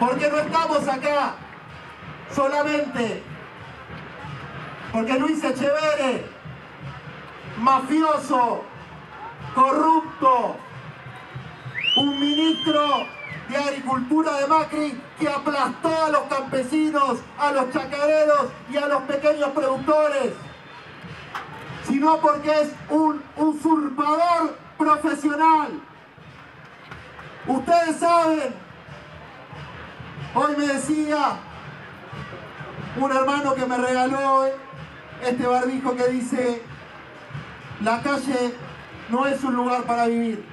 Porque no estamos acá solamente porque Luis Echeverre, mafioso, corrupto, un ministro de Agricultura de Macri que aplastó a los campesinos, a los chacareros y a los pequeños productores, sino porque es un usurpador profesional. Ustedes saben, hoy me decía un hermano que me regaló este barbijo que dice: la calle no es un lugar para vivir.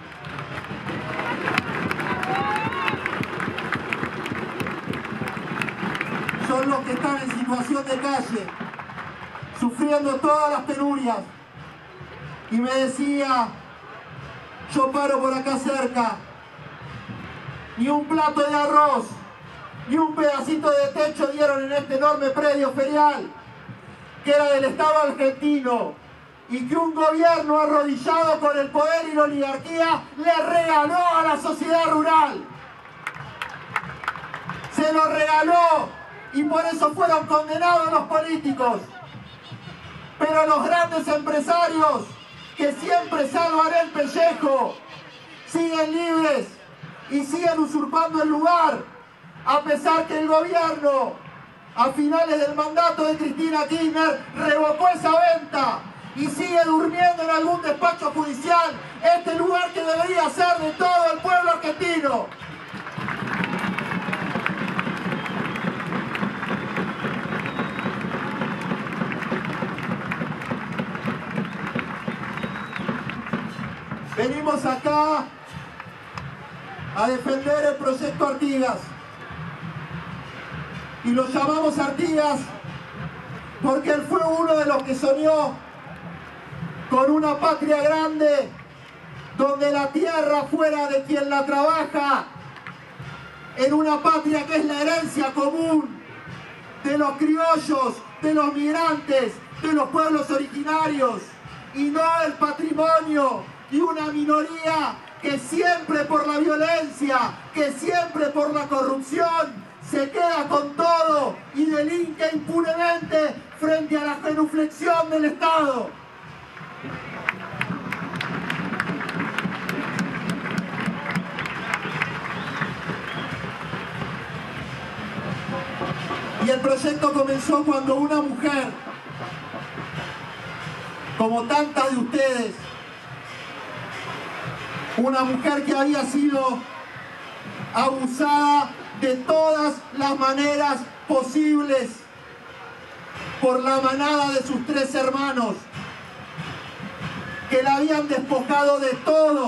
Son los que están en situación de calle, sufriendo todas las penurias. Y me decía: yo paro por acá cerca, ni un plato de arroz, ni un pedacito de techo dieron en este enorme predio ferial, que era del Estado argentino, y que un gobierno arrodillado con el poder y la oligarquía le regaló a la sociedad rural. Se lo regaló, y por eso fueron condenados los políticos. Pero los grandes empresarios, que siempre salvan el pellejo, siguen libres y siguen usurpando el lugar, a pesar que el gobierno, a finales del mandato de Cristina Kirchner, revocó esa venta y sigue durmiendo en algún despacho judicial este lugar que debería ser de todo el pueblo argentino. Venimos acá a defender el proyecto Artigas. Y lo llamamos Artigas porque él fue uno de los que soñó con una patria grande, donde la tierra fuera de quien la trabaja, en una patria que es la herencia común de los criollos, de los migrantes, de los pueblos originarios, y no el patrimonio de una minoría que siempre por la violencia, que siempre por la corrupción, se queda con todo y delinque impunemente frente a la genuflexión del Estado. Y el proyecto comenzó cuando una mujer, como tantas de ustedes, una mujer que había sido abusada de todas las maneras posibles por la manada de sus 3 hermanos, que la habían despojado de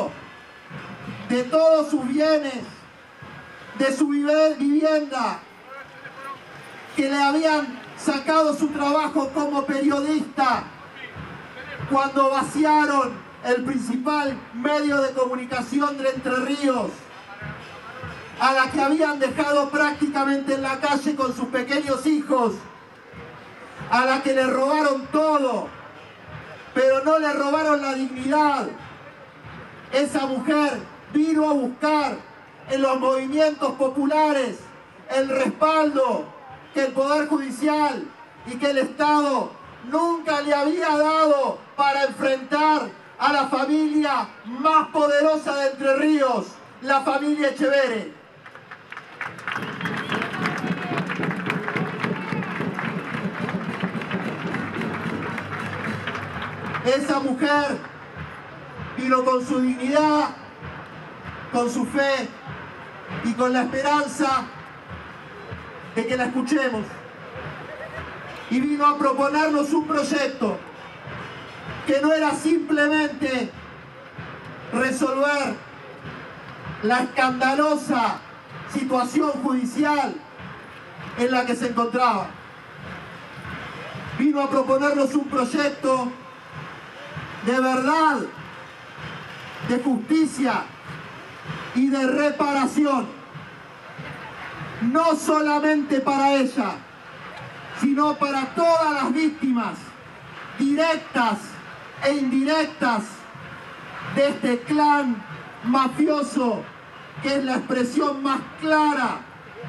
todos sus bienes, de su vivienda, que le habían sacado su trabajo como periodista cuando vaciaron el principal medio de comunicación de Entre Ríos, a la que habían dejado prácticamente en la calle con sus pequeños hijos, a la que le robaron todo, pero no le robaron la dignidad. Esa mujer vino a buscar en los movimientos populares el respaldo que el Poder Judicial y que el Estado nunca le había dado para enfrentar a la familia más poderosa de Entre Ríos, la familia Echeverre. Esa mujer vino con su dignidad, con su fe y con la esperanza de que la escuchemos. Y vino a proponernos un proyecto que no era simplemente resolver la escandalosa situación judicial en la que se encontraba. Vino a proponernos un proyecto de verdad, de justicia y de reparación, no solamente para ella, sino para todas las víctimas directas e indirectas de este clan mafioso, que es la expresión más clara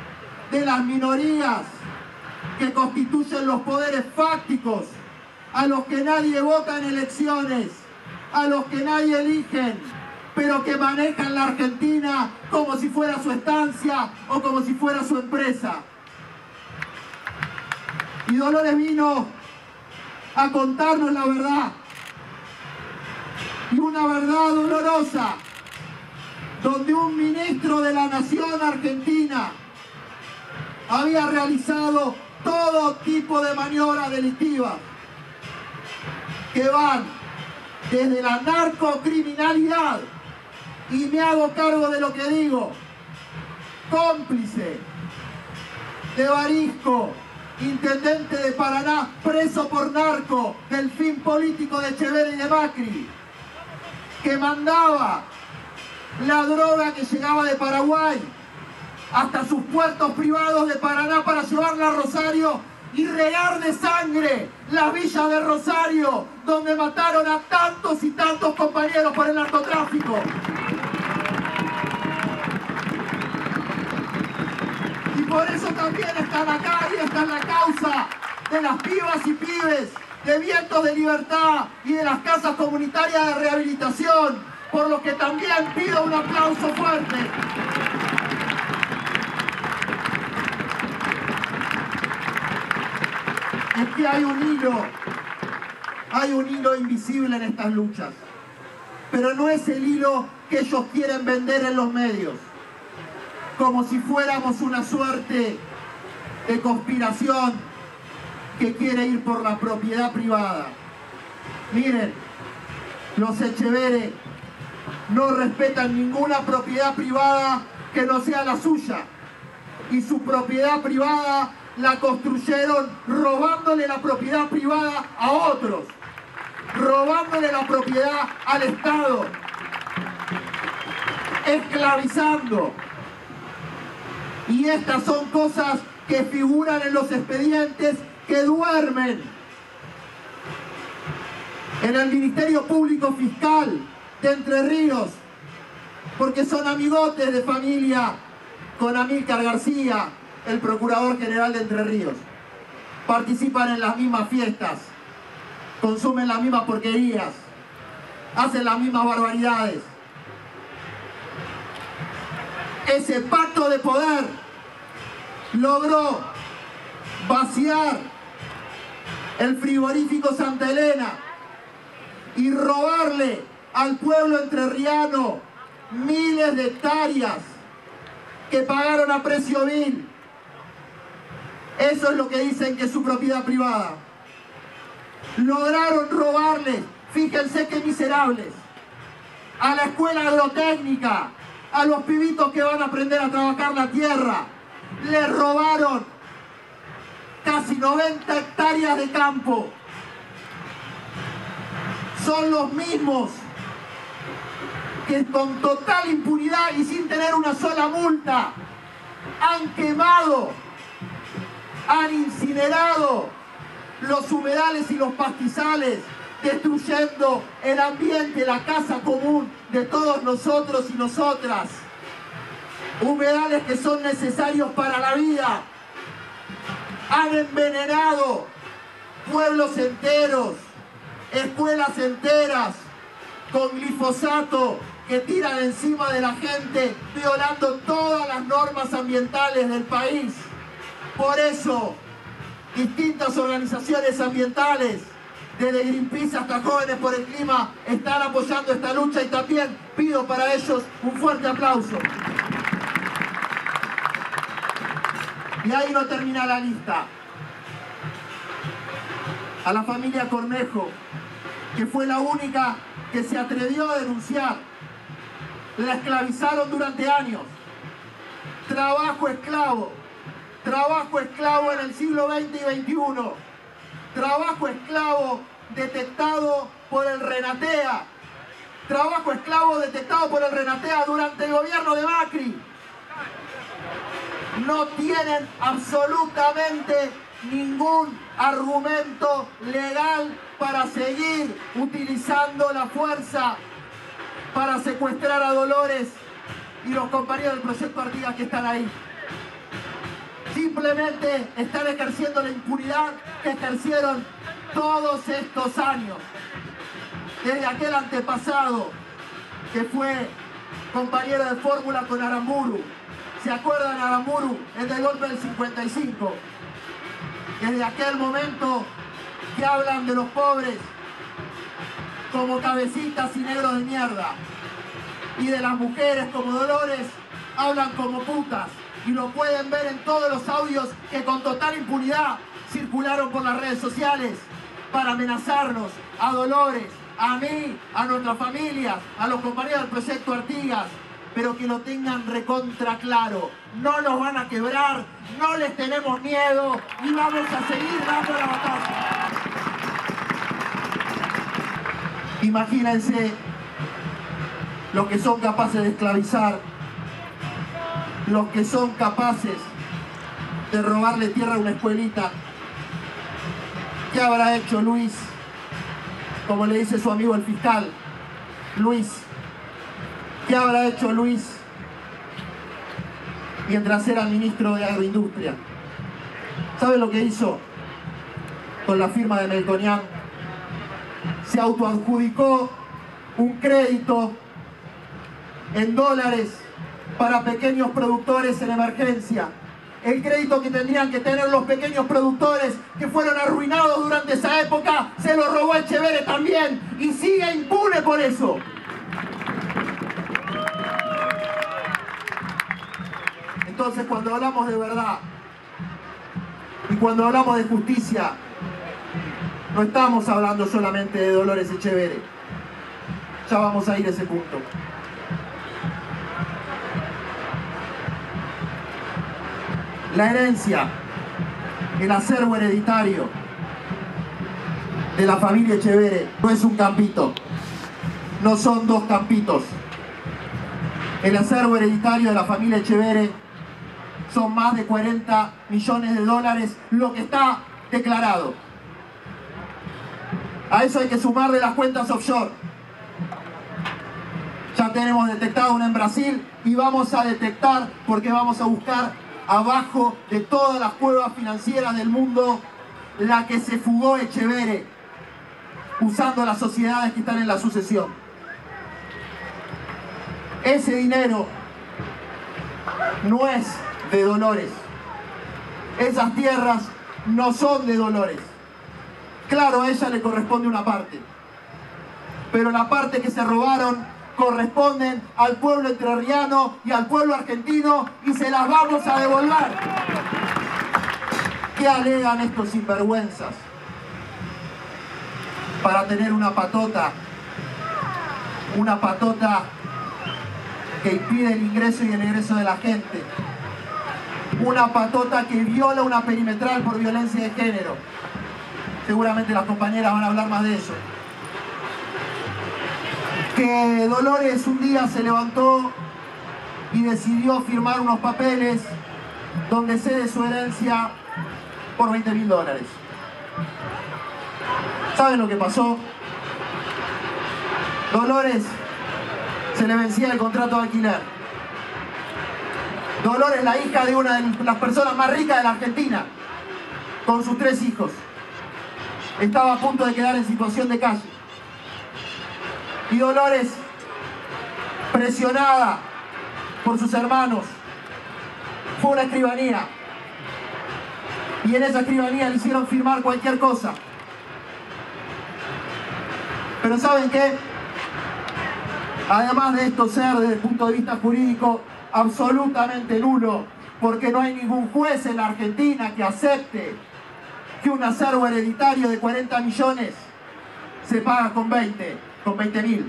de las minorías que constituyen los poderes fácticos, a los que nadie vota en elecciones, a los que nadie eligen, pero que manejan la Argentina como si fuera su estancia o como si fuera su empresa. Y Dolores vino a contarnos la verdad, y una verdad dolorosa, donde un ministro de la Nación Argentina había realizado todo tipo de maniobras delictivas que van desde la narcocriminalidad, y me hago cargo de lo que digo, cómplice de Barisco, intendente de Paraná, preso por narco del fin político de Echeverri y de Macri, que mandaba la droga que llegaba de Paraguay hasta sus puertos privados de Paraná para llevarla a Rosario y regar de sangre las villas de Rosario, donde mataron a tantos y tantos compañeros por el narcotráfico. Y por eso también están acá y está en la causa de las pibas y pibes de Vientos de Libertad y de las casas comunitarias de rehabilitación, por lo que también pido un aplauso fuerte. Es que hay un hilo invisible en estas luchas, pero no es el hilo que ellos quieren vender en los medios, como si fuéramos una suerte de conspiración que quiere ir por la propiedad privada. Miren, los Echeverri no respetan ninguna propiedad privada que no sea la suya, y su propiedad privada la construyeron robándole la propiedad privada a otros, robándole la propiedad al Estado, esclavizando. Y estas son cosas que figuran en los expedientes que duermen en el Ministerio Público Fiscal de Entre Ríos, porque son amigotes de familia con Amílcar García, el Procurador General de Entre Ríos. Participan en las mismas fiestas, consumen las mismas porquerías, hacen las mismas barbaridades. Ese pacto de poder logró vaciar el frigorífico Santa Elena y robarle al pueblo entrerriano miles de hectáreas que pagaron a precio vil. Eso es lo que dicen que es su propiedad privada. Lograron robarles, fíjense qué miserables, a la escuela agrotécnica, a los pibitos que van a aprender a trabajar la tierra. Les robaron casi 90 hectáreas de campo. Son los mismos que con total impunidad y sin tener una sola multa han quemado, han incinerado los humedales y los pastizales, destruyendo el ambiente, la casa común de todos nosotros y nosotras. Humedales que son necesarios para la vida. Han envenenado pueblos enteros, escuelas enteras, con glifosato que tiran encima de la gente, violando todas las normas ambientales del país. Por eso, distintas organizaciones ambientales, desde Greenpeace hasta Jóvenes por el Clima, están apoyando esta lucha, y también pido para ellos un fuerte aplauso. Y ahí no termina la lista. A la familia Cornejo, que fue la única que se atrevió a denunciar, la esclavizaron durante años. Trabajo esclavo en el siglo XX y XXI, trabajo esclavo detectado por el Renatea, trabajo esclavo detectado por el Renatea durante el gobierno de Macri. No tienen absolutamente ningún argumento legal para seguir utilizando la fuerza para secuestrar a Dolores y los compañeros del Proyecto Artigas que están ahí. Simplemente están ejerciendo la impunidad que ejercieron todos estos años. Desde aquel antepasado que fue compañero de fórmula con Aramburu. ¿Se acuerdan Aramburu? El del golpe del 55. Desde aquel momento que hablan de los pobres como cabecitas y negros de mierda. Y de las mujeres como Dolores hablan como putas. Y lo pueden ver en todos los audios que con total impunidad circularon por las redes sociales para amenazarnos a Dolores, a mí, a nuestras familias, a los compañeros del proyecto Artigas, pero que lo tengan recontra claro. No nos van a quebrar, no les tenemos miedo y vamos a seguir dando la batalla. Imagínense los que son capaces de esclavizar, los que son capaces de robarle tierra a una escuelita. ¿Qué habrá hecho Luis? Como le dice su amigo el fiscal, Luis. ¿Qué habrá hecho Luis mientras era ministro de Agroindustria? ¿Sabe lo que hizo con la firma de Melconian? Se autoadjudicó un crédito en dólares para pequeños productores en emergencia. El crédito que tendrían que tener los pequeños productores que fueron arruinados durante esa época, se lo robó Etcheverry también y sigue impune por eso. Entonces, cuando hablamos de verdad y cuando hablamos de justicia, no estamos hablando solamente de Dolores Etcheverry. Ya vamos a ir a ese punto. La herencia, el acervo hereditario de la familia Etcheverry no es un campito, no son dos campitos. El acervo hereditario de la familia Etcheverry son más de 40 millones de dólares, lo que está declarado. A eso hay que sumarle las cuentas offshore. Ya tenemos detectado una en Brasil y vamos a detectar, porque vamos a buscar abajo de todas las cuevas financieras del mundo, la que se fugó Etcheverry, usando las sociedades que están en la sucesión. Ese dinero no es de Dolores. Esas tierras no son de Dolores. Claro, a ella le corresponde una parte, pero la parte que se robaron corresponden al pueblo entrerriano y al pueblo argentino y se las vamos a devolver. ¿Qué alegan estos sinvergüenzas? Para tener una patota que impide el ingreso y el egreso de la gente, una patota que viola una perimetral por violencia de género. Seguramente las compañeras van a hablar más de eso. Que Dolores un día se levantó y decidió firmar unos papeles donde cede su herencia por $20.000. ¿Saben lo que pasó? Dolores se le vencía el contrato de alquiler. Dolores, la hija de una de las personas más ricas de la Argentina, con sus 3 hijos, estaba a punto de quedar en situación de calle. Y Dolores, presionada por sus hermanos, fue a una escribanía. Y en esa escribanía le hicieron firmar cualquier cosa. Pero ¿saben qué? Además de esto ser, desde el punto de vista jurídico, absolutamente nulo, porque no hay ningún juez en la Argentina que acepte que un acervo hereditario de 40 millones se paga con 20.000.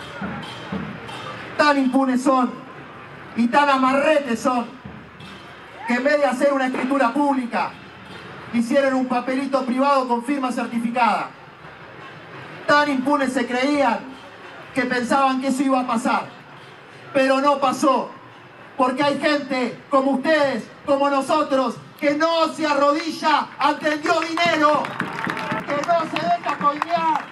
Tan impunes son y tan amarretes son que en vez de hacer una escritura pública hicieron un papelito privado con firma certificada. Tan impunes se creían que pensaban que eso iba a pasar, pero no pasó, porque hay gente como ustedes, como nosotros, que no se arrodilla ante el Dios dinero, que no se deja coimear,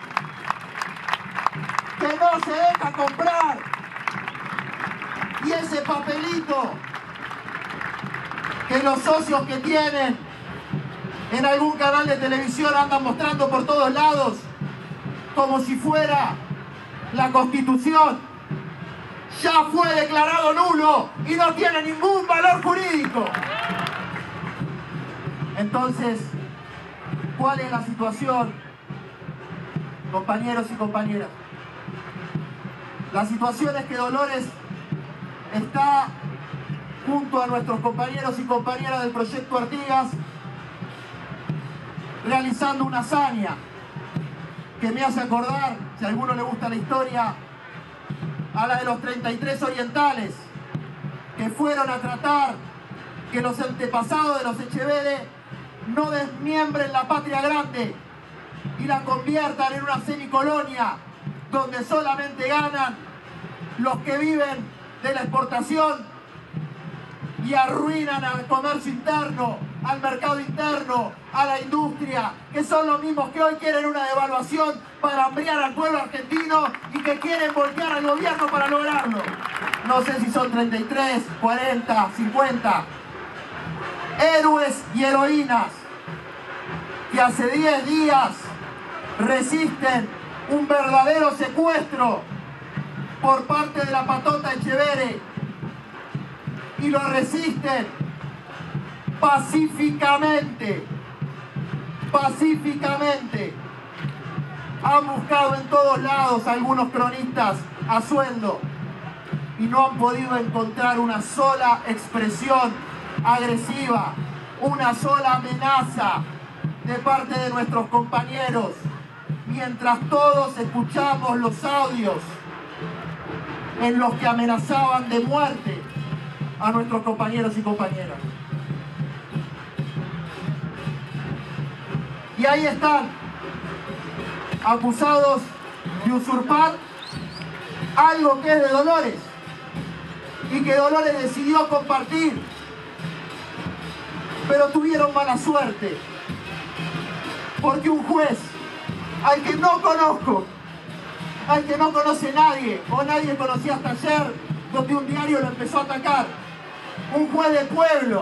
que no se deja comprar. Y ese papelito que los socios que tienen en algún canal de televisión andan mostrando por todos lados como si fuera la Constitución, ya fue declarado nulo y no tiene ningún valor jurídico. Entonces, ¿cuál es la situación, compañeros y compañeras? La situación es que Dolores está junto a nuestros compañeros y compañeras del Proyecto Artigas realizando una hazaña que me hace acordar, si a alguno le gusta la historia, a la de los 33 orientales que fueron a tratar que los antepasados de los Echeverre no desmiembren la patria grande y la conviertan en una semicolonia donde solamente ganan los que viven de la exportación y arruinan al comercio interno, al mercado interno, a la industria, que son los mismos que hoy quieren una devaluación para hambriar al pueblo argentino y que quieren voltear al gobierno para lograrlo. No sé si son 33, 40, 50. Héroes y heroínas que hace 10 días resisten un verdadero secuestro por parte de la patota Echeverre y lo resisten pacíficamente. Pacíficamente. Han buscado en todos lados algunos cronistas a sueldo y no han podido encontrar una sola expresión agresiva, una sola amenaza de parte de nuestros compañeros, mientras todos escuchamos los audios en los que amenazaban de muerte a nuestros compañeros y compañeras. Y ahí están, acusados de usurpar algo que es de Dolores y que Dolores decidió compartir, pero tuvieron mala suerte, porque un juez al que no conozco, al que no conoce nadie, o nadie conocía hasta ayer, donde un diario lo empezó a atacar, un juez de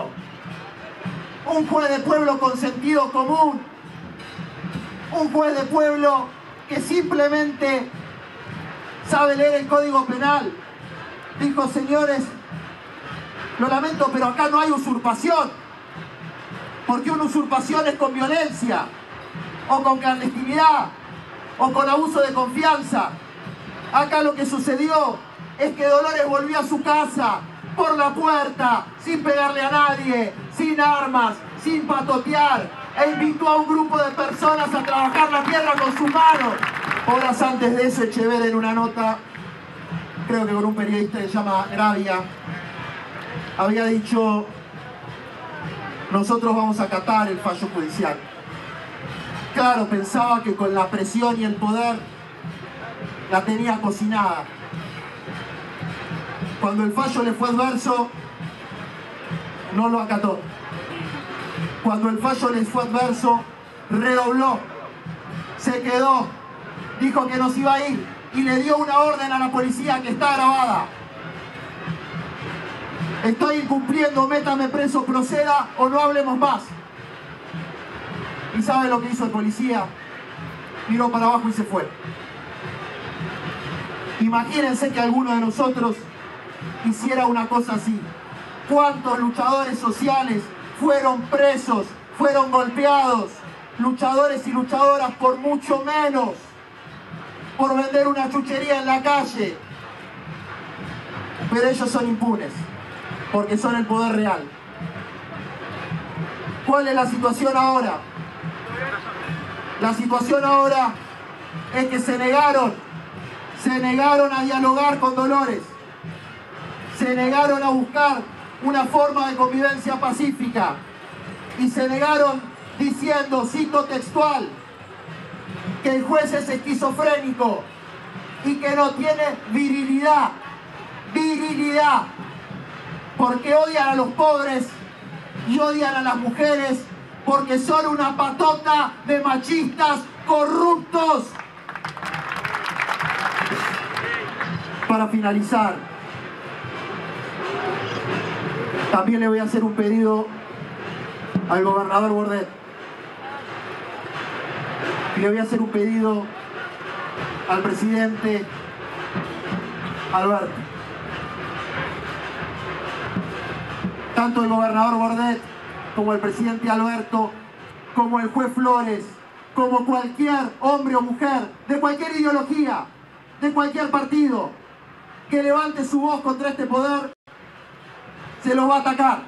pueblo con sentido común, un juez de pueblo que simplemente sabe leer el Código Penal, dijo: señores, lo lamento, pero acá no hay usurpación, porque una usurpación es con violencia, o con clandestinidad, o con abuso de confianza. Acá lo que sucedió es que Dolores volvió a su casa por la puerta, sin pegarle a nadie, sin armas, sin patotear, e invitó a un grupo de personas a trabajar la tierra con sus manos. Horas antes de eso, Echeverre, en una nota, creo que con un periodista que se llama Gravia, había dicho: nosotros vamos a acatar el fallo judicial. Claro, pensaba que con la presión y el poder la tenía cocinada. Cuando el fallo le fue adverso, no lo acató. Cuando el fallo le fue adverso, redobló, se quedó, dijo que nos iba a ir y le dio una orden a la policía que está grabada: estoy incumpliendo, métame preso, proceda o no hablemos más. ¿Y sabe lo que hizo el policía? Miró para abajo y se fue. Imagínense que alguno de nosotros hiciera una cosa así. ¿Cuántos luchadores sociales fueron presos, fueron golpeados? Luchadores y luchadoras por mucho menos, por vender una chuchería en la calle. Pero ellos son impunes, porque son el poder real. ¿Cuál es la situación ahora? La situación ahora es que se negaron a dialogar con Dolores, se negaron a buscar una forma de convivencia pacífica y se negaron diciendo, cito textual, que el juez es esquizofrénico y que no tiene virilidad, porque odian a los pobres y odian a las mujeres, porque son una patota de machistas corruptos. Para finalizar, también le voy a hacer un pedido al gobernador Bordet. Y le voy a hacer un pedido al presidente Alberto. Tanto el gobernador Bordet como el presidente Alberto, como el juez Flores, como cualquier hombre o mujer de cualquier ideología, de cualquier partido, que levante su voz contra este poder, se lo va a atacar.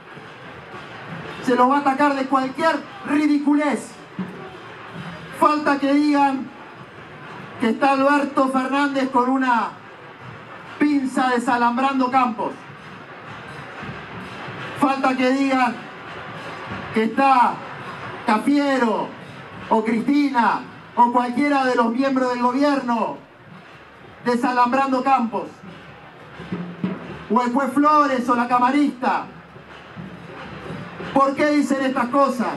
Se lo va a atacar de cualquier ridiculez. Falta que digan que está Alberto Fernández con una pinza desalambrando campos. Falta que digan que está Cafiero o Cristina o cualquiera de los miembros del gobierno desalambrando campos. O el juez Flores o la camarista. ¿Por qué dicen estas cosas?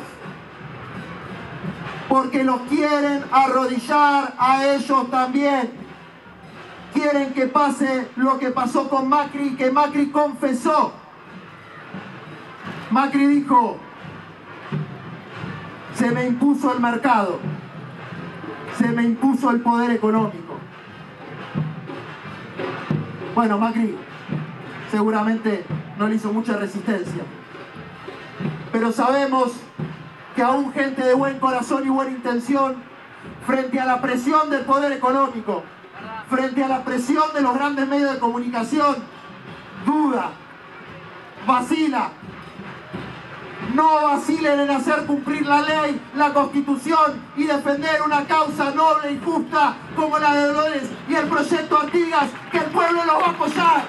Porque los quieren arrodillar a ellos también. Quieren que pase lo que pasó con Macri, que Macri confesó. Macri dijo: se me impuso el mercado, se me impuso el poder económico. Bueno, Macri seguramente no le hizo mucha resistencia, pero sabemos que aún gente de buen corazón y buena intención, frente a la presión del poder económico, frente a la presión de los grandes medios de comunicación, duda, vacila. No vacilen en hacer cumplir la ley, la Constitución y defender una causa noble y justa como la de Dolores y el proyecto Artigas, que el pueblo los va a apoyar.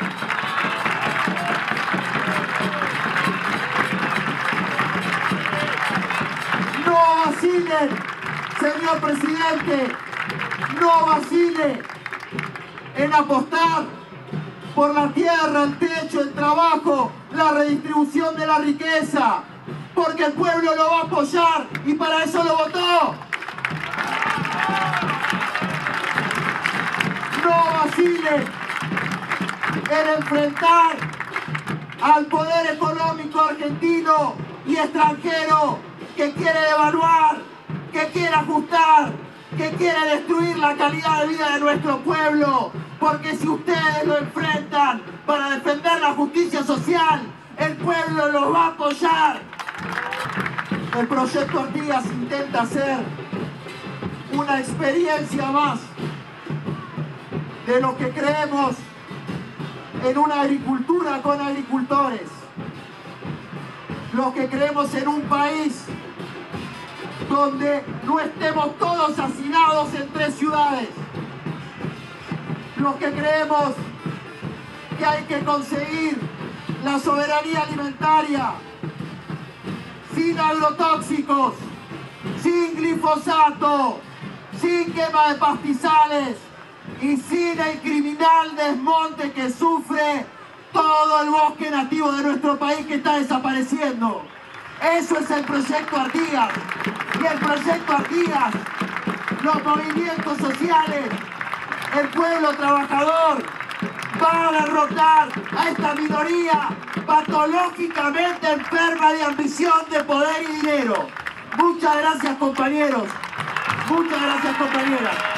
No vacilen, señor presidente, no vacile en apostar por la tierra, el techo, el trabajo, la redistribución de la riqueza, porque el pueblo lo va a apoyar y para eso lo votó. No vacile en enfrentar al poder económico argentino y extranjero que quiere devaluar, que quiere ajustar, que quiere destruir la calidad de vida de nuestro pueblo. Porque si ustedes lo enfrentan para defender la justicia social, el pueblo los va a apoyar. El proyecto Artigas intenta hacer una experiencia más de lo que creemos en una agricultura con agricultores. Los que creemos en un país donde no estemos todos hacinados en 3 ciudades. Los que creemos que hay que conseguir la soberanía alimentaria sin agrotóxicos, sin glifosato, sin quema de pastizales y sin el criminal desmonte que sufre todo el bosque nativo de nuestro país que está desapareciendo. Eso es el proyecto Artigas. Y el proyecto Artigas, los movimientos sociales, el pueblo trabajador, va a derrotar a esta minoría patológicamente enferma de ambición, de poder y dinero. Muchas gracias, compañeros. Muchas gracias, compañeras.